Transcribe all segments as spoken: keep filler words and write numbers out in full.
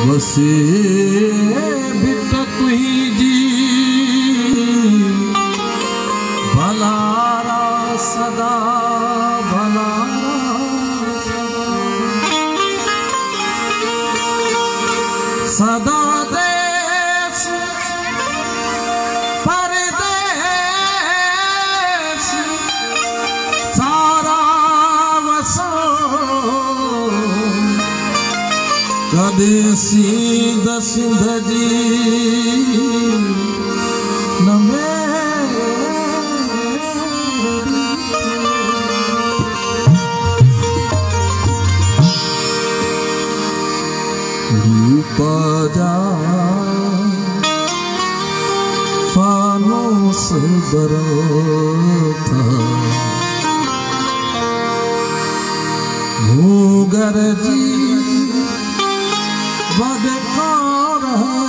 वसे बिट तुहिंजी भलारा सदा भलारा सदा देश परदेश सारा वसो कदे सीध सिंध जी न रूप जा फानूस बरता भूगर जी वदकार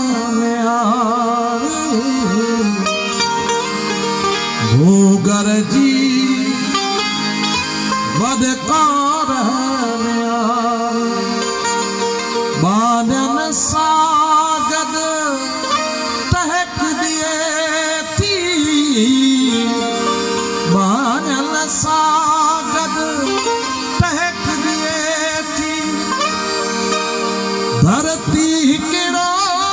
भूगर जी वदकार बादन सागद टहक दिए थी बादन सागद टहक दिए थी धरती किरो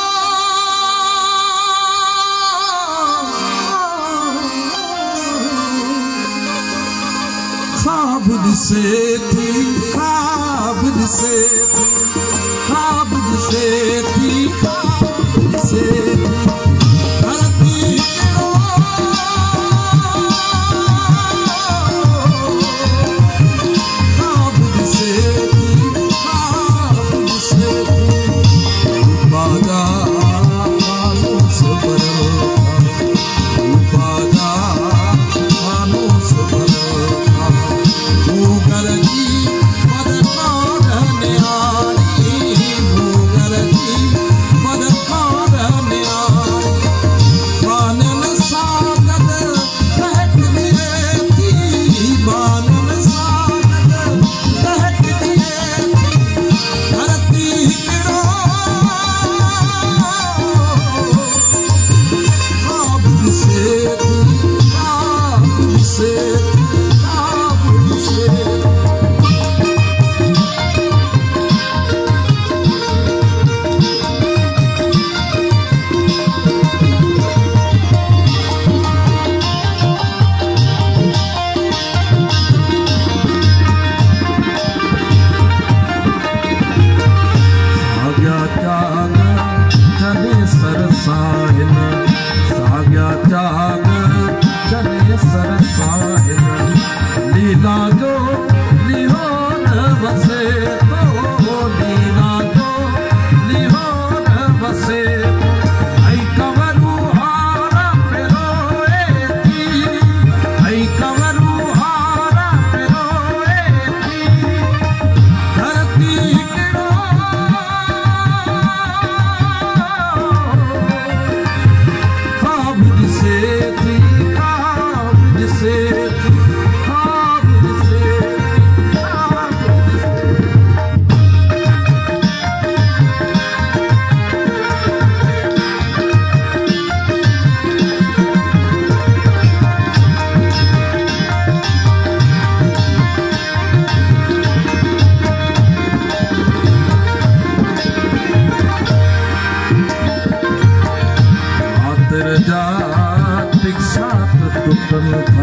ख्वाब दिसे थी ख्वाब दिसे थी ख्वाब दिसे थी ख्वाब दिसे थी धरती किरो ख्वाब दिसे थी ख्वाब दिसे थी बाजा फानूस बरता बाजा फानूस बरता भूगर जी वदकार न्यारी भूगर जी वदकार न्यारी बानन सागद टहक दिए थी बानन सागद टहक दिए थी धरती किरो ख्वाब दिसे थी ख्वाब दिसे थी ख्वाब दिसे साग्या त्याग चले सरसाहिन साग्या त्याग चले सरसाहिन लीला जो लिहोन बसे तो लीला जो लिहोन बसे ऐ कवरू हारा पेरोए थी ऐ कवरू हारा पेरोए थी धरती किरो ख्वाब दिसे थी ख्वाब दिसे थी ख्वाब दिसे थी ख्वाब दिसे आतर जा तिक्सात टुटन